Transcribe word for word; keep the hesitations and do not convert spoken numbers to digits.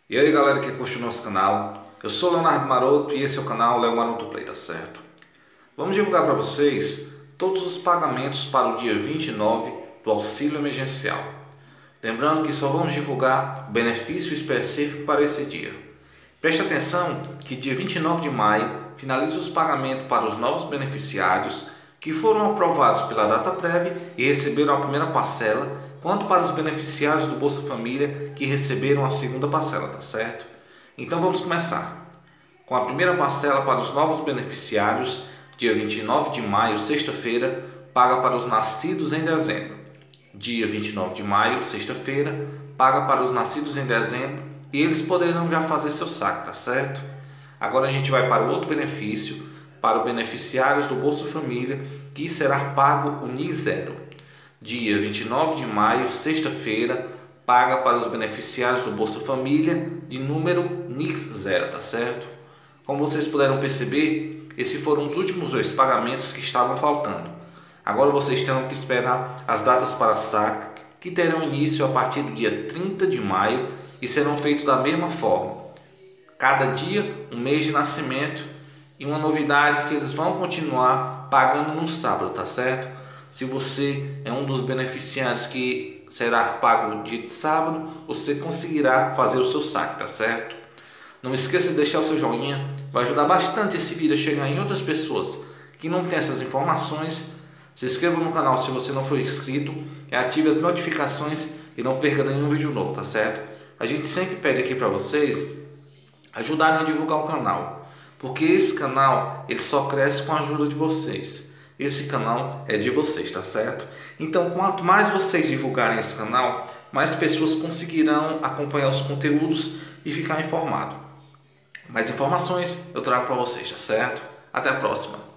E aí galera que curte o nosso canal, eu sou Leonardo Maroto e esse é o canal Leo Maroto Play, tá certo? Vamos divulgar para vocês todos os pagamentos para o dia vinte e nove do auxílio emergencial. Lembrando que só vamos divulgar o benefício específico para esse dia. Preste atenção que dia vinte e nove de maio finaliza os pagamentos para os novos beneficiários que foram aprovados pela data prévia e receberam a primeira parcela, quanto para os beneficiários do Bolsa Família que receberam a segunda parcela, tá certo? Então vamos começar com a primeira parcela para os novos beneficiários, dia vinte e nove de maio, sexta-feira, paga para os nascidos em dezembro. Dia vinte e nove de maio, sexta-feira, paga para os nascidos em dezembro e eles poderão já fazer seu saque, tá certo? Agora a gente vai para o outro benefício, para os beneficiários do Bolsa Família, que será pago o N I zero. Dia vinte e nove de maio, sexta-feira, paga para os beneficiários do Bolsa Família de número N I zero, tá certo? Como vocês puderam perceber, esses foram os últimos dois pagamentos que estavam faltando. Agora vocês terão que esperar as datas para saque, que terão início a partir do dia trinta de maio e serão feitos da mesma forma. Cada dia, um mês de nascimento e uma novidade que eles vão continuar pagando no sábado, tá certo? Se você é um dos beneficiários que será pago no dia de sábado, você conseguirá fazer o seu saque, tá certo? Não esqueça de deixar o seu joinha, vai ajudar bastante esse vídeo a chegar em outras pessoas que não têm essas informações. Se inscreva no canal se você não for inscrito e ative as notificações e não perca nenhum vídeo novo, tá certo? A gente sempre pede aqui para vocês ajudarem a divulgar o canal, porque esse canal ele só cresce com a ajuda de vocês. Esse canal é de vocês, tá certo? Então, quanto mais vocês divulgarem esse canal, mais pessoas conseguirão acompanhar os conteúdos e ficar informado. Mais informações eu trago para vocês, tá certo? Até a próxima!